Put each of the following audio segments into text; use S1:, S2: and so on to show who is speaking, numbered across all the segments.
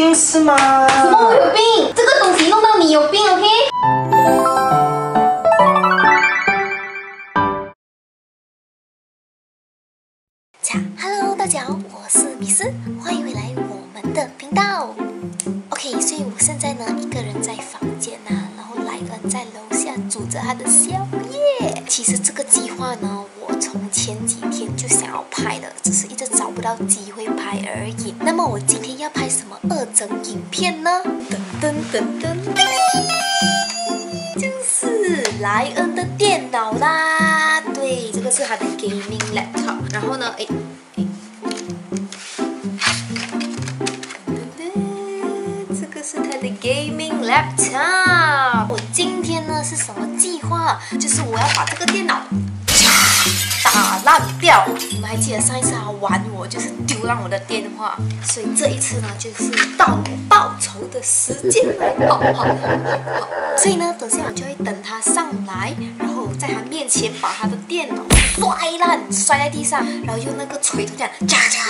S1: 病是吗？
S2: 什么我有病？这个东西弄到你有病 ，OK？ Hello， 大家好，我是米斯，欢迎回来我们的频道。OK， 所以我现在呢一个人在房间啊，然后莱恩在楼下煮着他的宵夜。其实这个计划呢，我从前几天就想要拍的，只是一直找不到机会拍而已。那么我今天要拍什么2整影片呢？噔噔噔噔噔，就是莱恩的电脑啦。对，这个是他的 gaming laptop。然后呢，这个是他的 gaming laptop。我今天呢是什么计划？就是我要把这个电脑打烂掉。你们还记得上一次他玩我就是丢烂我的电话，所以这一次呢就是到我报仇的时间了。好，所以呢，等下我就会等他上来，然后在他面前把他的电脑摔烂，摔在地上，然后用那个锤头这样这样子。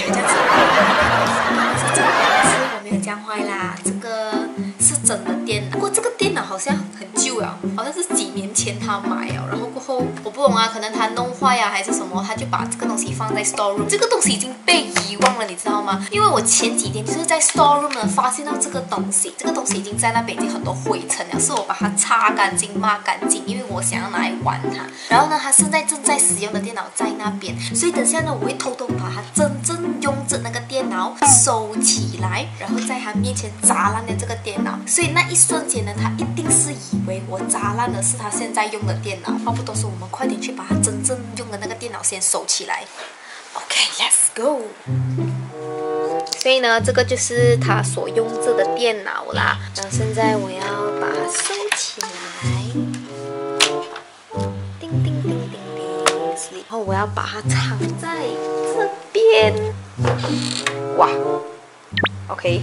S2: 我没有这样坏啦，这个是真的电脑。不过这个电脑好像很旧了，好像是几年前他买了，然后过后我不懂啊，可能他弄坏啊还是什么，他就把这个东西放在 store room。这个东西已经被遗忘了，你知道吗？因为我前几天就是在 store room 呢发现到这个东西，这个东西已经在那边已经很多灰尘了，是我把它擦干净、抹干净，因为我想要拿来玩它。然后呢，他现在正在使用的电脑在那边，所以等下呢，我会偷偷把它真正用着那个电脑收起来，然后在他面前砸烂了这个电脑。所以那一瞬间呢，他一定是以为我砸烂的是他现在用的电脑。话不多说，我们快点去把他真正用的那个电脑先收起来。OK，let's go。所以呢，这个就是他所用着的电脑啦。然后现在我要把它收起来，叮叮叮叮叮，然后我要把它藏在这边。哇 ，OK，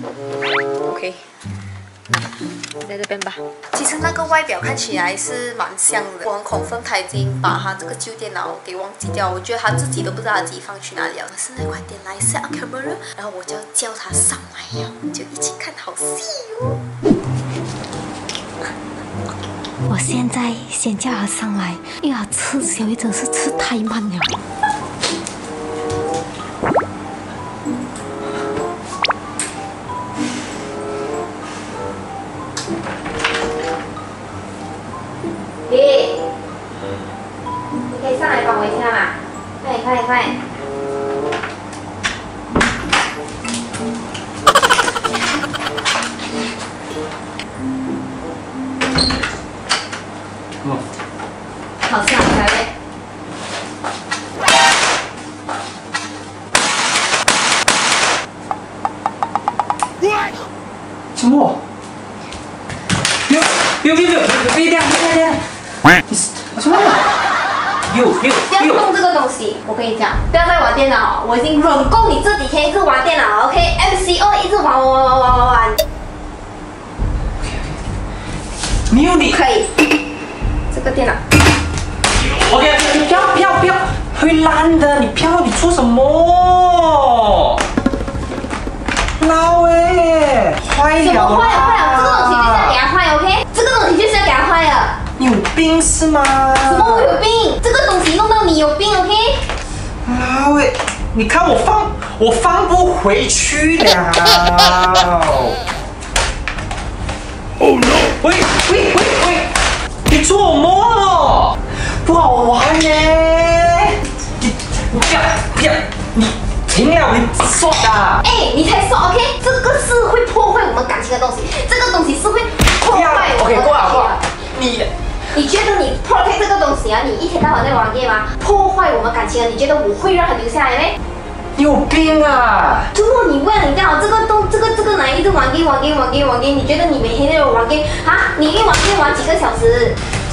S2: 在这边吧。其实那个外表看起来是蛮像的，我很恐慌，他已经把他这个旧电脑给忘记掉，我觉得他自己都不知道他自己放去哪里了。现在快点来 set up camera， 然后我就要叫他上来了，就一起看好戏哦。我现在先叫他上来，因为他吃宵夜真是吃太慢了。你可以上来帮我一下嘛？快！好吃啊，小姐。
S1: 什么？别这样！什么？
S2: 不要动这个东西，我跟你讲，不要再玩电脑，我已经忍够你这几天一直玩电脑了 ，OK？MCO 一直玩。
S1: 你
S2: 可以，这个电脑。
S1: OK， 你不要，会烂的，你做什么？老坏了。
S2: 什么坏了？这个东西就是要给它坏 ，OK？ 这个东西就是要给它坏了。
S1: 你有病是吗？
S2: 什么我有病？这个东西弄到你有病 ，OK？
S1: 老你看我放不回去了。Oh no！ 喂，你做什么？不好玩呢！你不要，你停了，你说的。
S2: 你才说 OK？ 这个是会破坏我们感情的东西，这个东西是会破坏我们的感情的。你觉得你 protect 这个东西啊？你一天到晚在玩 game 吗？破坏我们感情啊？你觉得我会让它留下来咩？
S1: 你有病啊！
S2: 如果你为了你刚好这个哪一直玩 game， 你觉得你每天都有玩 game 啊？你一玩 game 玩几个小时？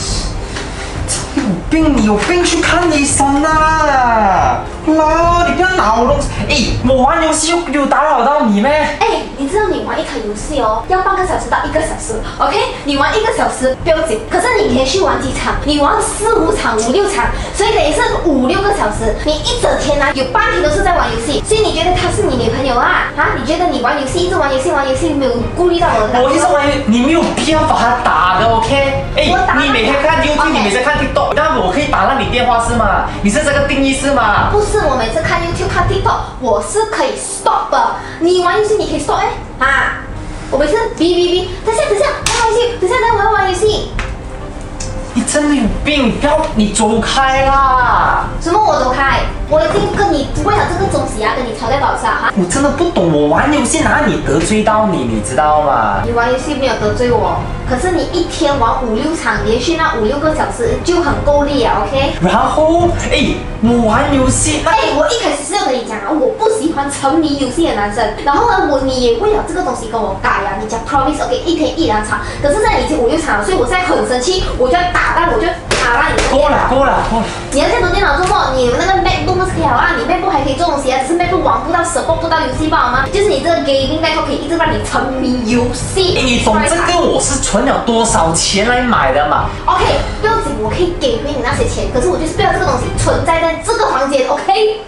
S1: 你有病去看医生啊！你不要拿我东西。我玩游戏又打扰到你咩？
S2: 你知道你玩玩一场游戏哦，要半个小时到1个小时，OK？ 你玩1个小时不要紧，可是你连续玩几场，你玩4、5场、5、6场，所以等于是5、6个小时，你一整天啊有半天都是在玩游戏，所以你觉得她是你女朋友啊？啊？你觉得你玩游戏一直玩游戏玩游戏，没有顾虑到我的？
S1: 我一直玩游戏，你没有必要把他打的 ，OK？ 哎，你每天看 YouTube， 你每天看 TikTok， 但我可以打烂你电话是吗？你是这个定义是吗？
S2: 不是，我每次看 YouTube 看 TikTok， 我是可以 stop 的。你玩游戏你可以 stop 啊！我每次哔，等下，玩游戏，等下我要玩游戏。
S1: 你真的有病！不要，你走开啦！
S2: 什么我走开？我已经跟你为了这个东西啊，跟你吵架搞架哈！
S1: 我真的不懂，我玩游戏哪里得罪到你，你知道吗？
S2: 你玩游戏没有得罪我，可是你一天玩5、6场，连续那5、6个小时就很够力啊 ，OK？
S1: 然后，我玩游戏，
S2: 我一开始是要跟你讲啊，我不喜欢沉迷游戏的男生。然后呢，你也为了这个东西跟我改啊，你讲 promise OK， 一天1、2场，可是在已经5、6场了，所以我现在很生气，我就要打烂你的电脑。
S1: 够了！
S2: 你要这种电脑做梦，你那个 MacBook 是可以好啊，你 MacBook 还可以做东西啊，只是 MacBook 玩不到、support 不到游戏罢了吗？就是你这个 gaming MacBook 可以一直让你沉迷游戏。
S1: 你懂这个我是存了多少钱来买的嘛
S2: ？OK， 不要紧，我可以给回你那些钱，可是我就是不要这个东西存在这个房间 ，OK？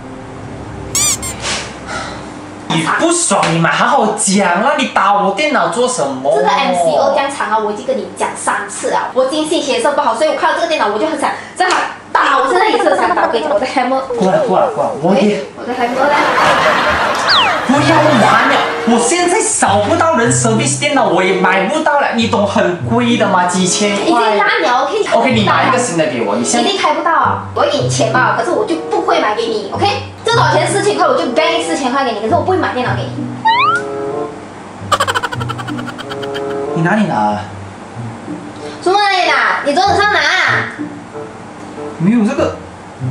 S1: 你不爽，你们好好讲啦！你打我电脑做什么？
S2: 这个 MCO 这样长啊，我已经跟你讲3次了。我今天心情也是不好，所以我看到这个电脑，我就很想在它打。我现在也是很想打。我跟你讲，我的 hammer。
S1: 过来，我
S2: 的 hammer 呢？
S1: 不要玩了！我现在找不到人 service 电脑，我也买不到了。你懂很贵的吗？几千块。
S2: 已经烂了 ，OK？
S1: 你买一个新的给我，你现在。
S2: 一定开不到啊！我给你钱吧，可是我就不会买给你 ，OK？ 这多少钱？4000块，我就 bank 4000块给你，可是我不会买电脑给你。
S1: 你哪里拿？
S2: 什么哪里拿？你桌子上拿。
S1: 没有这个。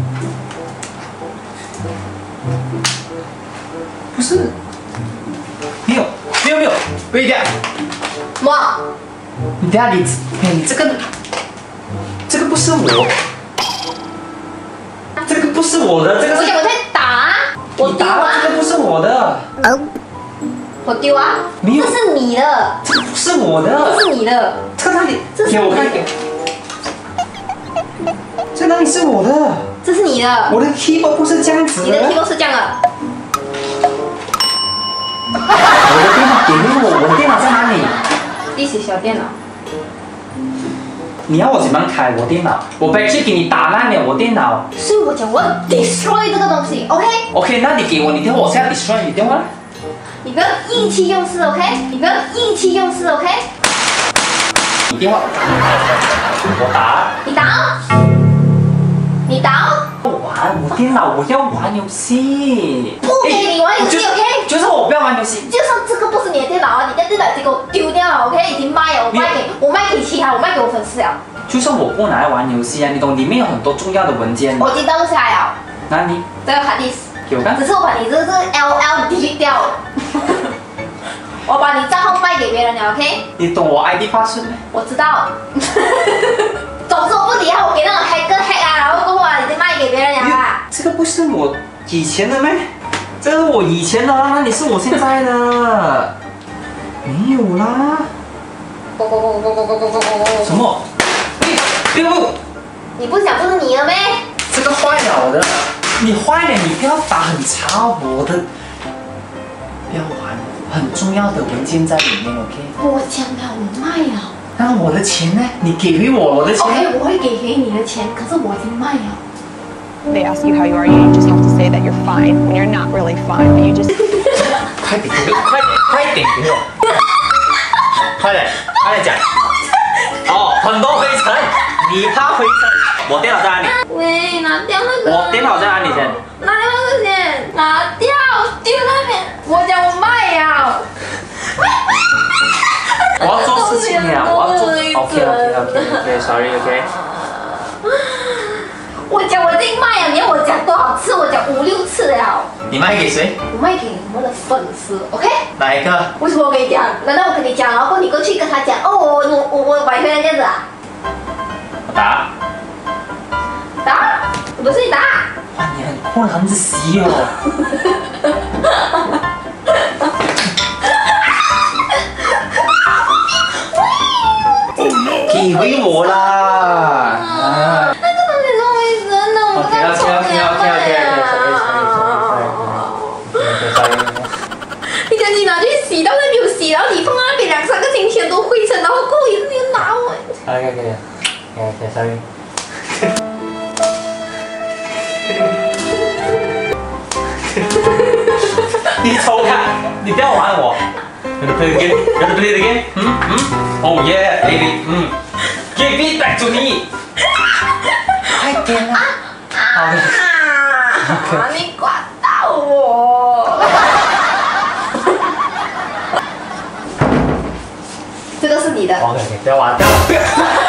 S1: 不是。没有，喂点。
S2: 什么？
S1: 你等下你这个不是我。这个不是我的，这个是。
S2: 我在打，我丢啊！
S1: 这个不是我的。
S2: 我丢啊！
S1: 没有，
S2: 这是你的。
S1: 这个不是我的。
S2: 这是你的。
S1: 这个哪里？
S2: 给
S1: 我看。这哪里是我的？
S2: 这是你的。
S1: 我的 keyboard 不是这样子的。
S2: 你的 keyboard 是这样的。
S1: 我的电脑给我的电脑在哪里？
S2: 一起小电脑。
S1: 你要我怎么开我电脑？我回去给你打烂了我电脑。
S2: 所以我讲我要 destroy 这个东西 ，OK？OK，
S1: 那你给我你电话，我现在 destroy 你电话。
S2: 你不要意气用事 ，OK？ 你不要意气用事 ，OK？
S1: 你电话，我打。
S2: 你打。你打。
S1: 我电脑我要玩游戏。
S2: 不给你玩游戏 ，OK？
S1: 就是我不要玩游戏。
S2: 就算这个不是你的电脑啊，你的电脑已经给我丢掉了 ，OK？ 已经卖了，我卖给其他，我卖给我粉丝了。
S1: 就算我不拿来玩游戏啊，你懂里面有很多重要的文件。
S2: 我已经登录下来了。
S1: 哪里？
S2: 这个 hard disk。
S1: 给我看。
S2: 只是我把你这个 LL delete 掉了。我把你账号卖给别人了 ，OK？
S1: 你懂我 ID 发誓吗？
S2: 我知道。总之我不理他，我给那种黑客黑啊，然后过后啊已经卖给别人了啦。
S1: 这个不是我以前的咩？这是我以前的，那你是我现在的？没有啦。什么？
S2: 你不想就是你了咩？
S1: 这个坏了的，你坏了，你不要打很差我的，不要玩，很重要的文件在里面 ，OK？
S2: 我讲了，我卖了。
S1: 那我的钱呢？你给回我的钱。
S2: OK， 我会给回你的钱，可是我已经卖了。
S3: They ask you how you are, you just have to say that you're fine when you're not really fine, but you just.
S1: 快点给我！快点讲！哦，很多灰尘，你怕灰尘？我电脑在哪里？
S2: 喂，拿掉那个。
S1: 我电脑在哪里先？
S2: 拿掉那个先，拿掉，丢那边。我讲我卖了。
S1: 我要做事情呀，我要做。OK，sorry OK。
S2: 我讲我已经卖了，你要我讲多少次？我讲5、6次了。
S1: 你卖给谁？
S2: 我卖给我们的粉丝 ，OK？
S1: 哪一个？
S2: 为什么我跟你讲？难道我跟你讲，然后你过去跟他讲，哦，我买回来这样子啊？
S1: 我打。
S2: 打？不是你打。
S1: 哇，你很酷，很仔细哦。 你回我啦。啊。
S2: 那个东西怎么会真的？我跟他冲凉你赶紧拿去洗，到底没有洗，然后你放在那边2、3个星期都灰尘，然后过后一直拿我。
S1: sorry。你抽开，你不要玩我。You wanna play the game? You wanna play the game? Oh yeah, baby. Give it back to me. 快点啊！好的。
S2: 你刮到我。这个是你的。
S1: OK，不要玩，不要。